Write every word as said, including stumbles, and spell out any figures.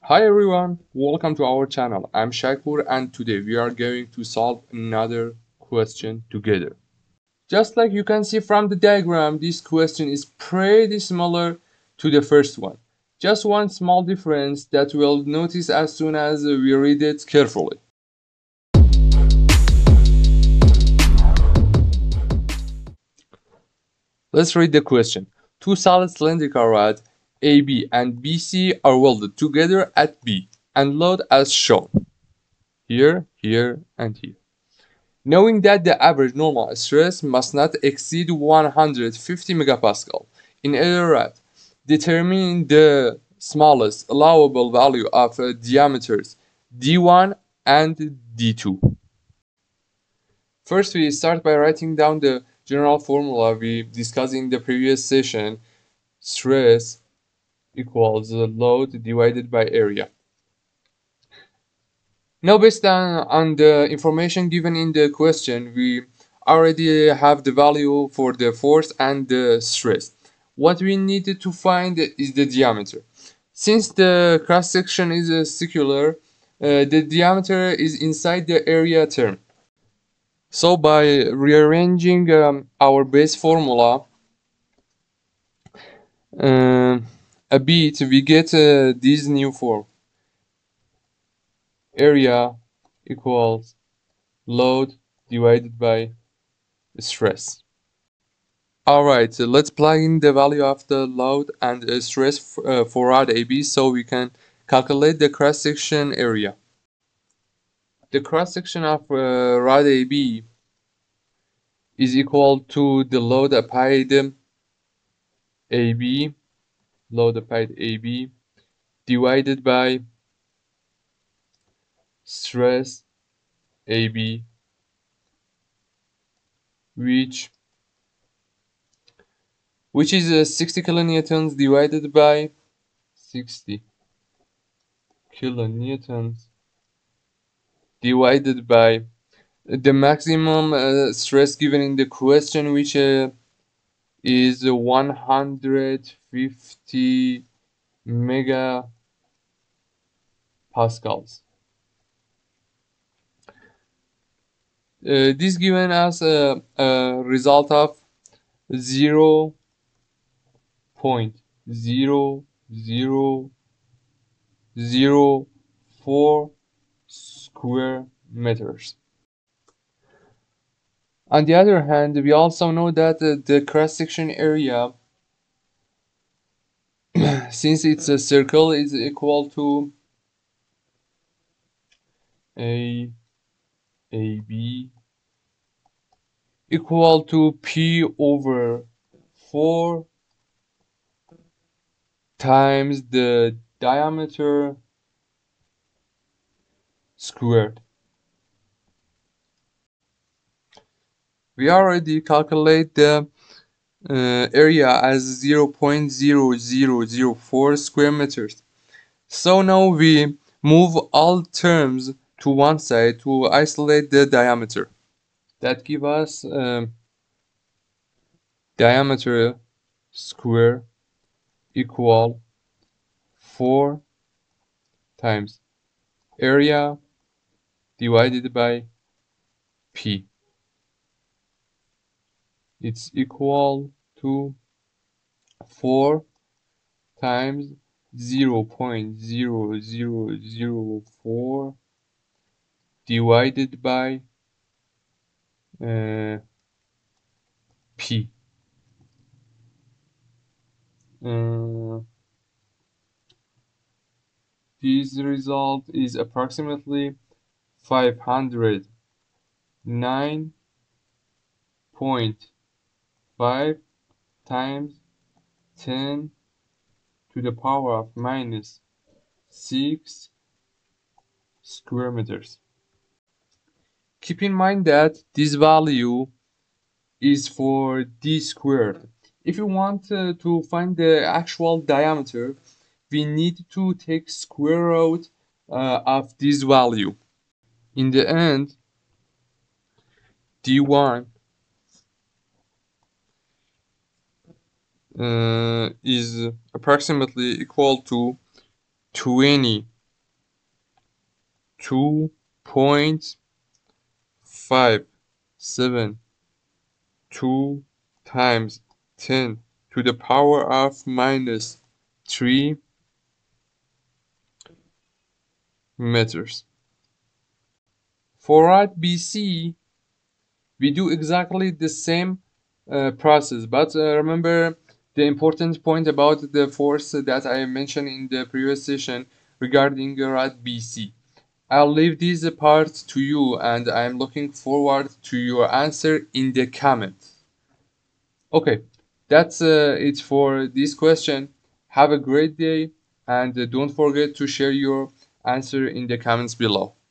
Hi everyone, welcome to our channel. I'm Shakur and today we are going to solve another question together. Just like you can see from the diagram, this question is pretty similar to the first one. Just one small difference that we'll notice as soon as we read it carefully. Let's read the question. Two solid cylindrical rods A B and B C are welded together at B and load as shown. Here, here, and here. Knowing that the average normal stress must not exceed one hundred fifty megapascal in either rod, determine the smallest allowable value of uh, diameters D one and D two. First, we start by writing down the general formula we discussed in the previous session. Stress equals load divided by area. Now, based on, on the information given in the question, we already have the value for the force and the stress. What we needed to find is the diameter. Since the cross section is uh, circular, uh, the diameter is inside the area term. So by rearranging um, our base formula uh, a bit, we get uh, this new form. Area equals load divided by stress. Alright, so let's plug in the value of the load and uh, stress uh, for rod A B so we can calculate the cross-section area. The cross-section of uh, rod A B is equal to the load applied A B, load applied A B, divided by stress A B, which which is uh, sixty kilonewtons divided by sixty kilonewtons divided by the maximum uh, stress given in the question, which uh, is one hundred fifty megapascals. Uh, this given us a, a result of zero point zero zero zero four square meters. On the other hand, we also know that uh, the cross-section area, since it's a circle, is equal to A A B equal to P over four times the diameter squared. We already calculate the uh, area as zero point zero zero zero four square meters. So now we move all terms to one side to isolate the diameter. That gives us um, diameter square equal four times area divided by P. It's equal to four times zero point zero zero zero four divided by uh, P. Uh, this result is approximately five hundred nine point five times ten to the power of minus six square meters. Keep in mind that this value is for d squared. If you want uh, to find the actual diameter, we need to take square root uh, of this value. In the end, d one uh, is approximately equal to twenty two point five seven two times ten to the power of minus three meters. For rod B C, we do exactly the same uh, process, but uh, remember the important point about the force that I mentioned in the previous session regarding rod B C. I'll leave this part to you, and I'm looking forward to your answer in the comments. Okay, that's uh, it for this question. Have a great day, and uh, don't forget to share your answer in the comments below.